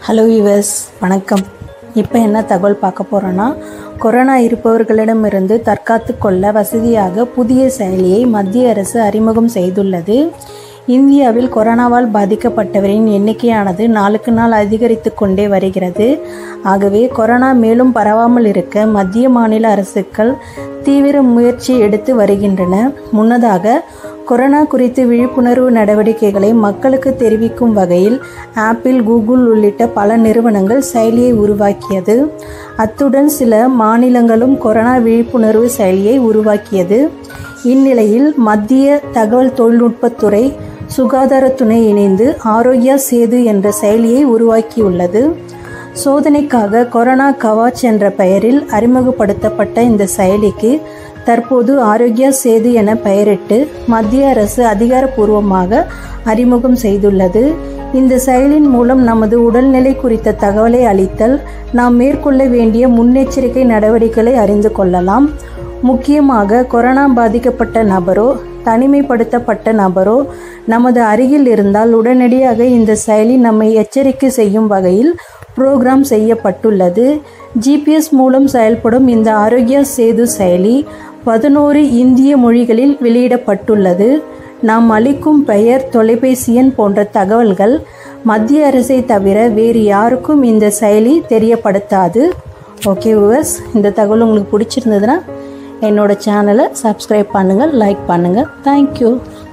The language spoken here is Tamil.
ஹலோ யுவர்ஸ், வணக்கம். இப்போ என்ன தகவல் பார்க்க போகிறோன்னா, கொரோனா இருப்பவர்களிடமிருந்து தற்காத்து கொள்ள வசதியாக புதிய செயலியை மத்திய அரசு அறிமுகம் செய்துள்ளது. இந்தியாவில் கொரோனாவால் பாதிக்கப்பட்டவரின் எண்ணிக்கையானது நாளுக்கு நாள் அதிகரித்து கொண்டே வருகிறது. ஆகவே கொரோனா மேலும் பரவாமல் இருக்க மத்திய மாநில அரசுகள் தீவிர முயற்சி எடுத்து வருகின்றன. முன்னதாக கொரோனா குறித்து விழிப்புணர்வு நடவடிக்கைகளை மக்களுக்கு தெரிவிக்கும் வகையில் ஆப்பிள், கூகுள் உள்ளிட்ட பல நிறுவனங்கள் செயலியை உருவாக்கியது. அத்துடன் சில மாநிலங்களும் கொரோனா விழிப்புணர்வு செயலியை உருவாக்கியது. இந்நிலையில் மத்திய தகவல் தொழில்நுட்பத்துறை, சுகாதாரத்துறை இணைந்து ஆரோக்கியா சேது என்ற செயலியை உருவாக்கியுள்ளது. சோதனைக்காக கொரோனா கவாச் என்ற பெயரில் அறிமுகப்படுத்தப்பட்ட இந்த செயலிக்கு தற்போது ஆரோக்கியா சேது என பெயரிட்டு மத்திய அரசு அதிகாரப்பூர்வமாக அறிமுகம் செய்துள்ளது. இந்த செயலின் மூலம் நமது உடல்நிலை குறித்த தகவலை அளித்தல், நாம் மேற்கொள்ள வேண்டிய முன்னெச்சரிக்கை நடவடிக்கைகளை அறிந்து கொள்ளலாம். முக்கியமாக கொரோனா பாதிக்கப்பட்ட நபரோ தனிமைப்படுத்தப்பட்ட நபரோ நமது அருகில் இருந்தால் உடனடியாக இந்த செயலி நம்மை எச்சரிக்கை செய்யும் வகையில் புரோகிராம் செய்யப்பட்டுள்ளது. GPS மூலம் செயல்படும் இந்த ஆரோக்கியா சேது செயலி 11 இந்திய மொழிகளில் வெளியிடப்பட்டுள்ளது. நாம் அளிக்கும் பெயர், தொலைபேசி எண் போன்ற தகவல்கள் மத்திய அரசை தவிர வேறு யாருக்கும் இந்த செயலி தெரியப்படுத்தாது. ஓகே வியூவர்ஸ், இந்த தகவல் உங்களுக்கு பிடிச்சிருந்ததுன்னா என்னோட சேனலை சப்ஸ்கிரைப் பண்ணுங்கள், லைக் பண்ணுங்கள். தேங்க்யூ.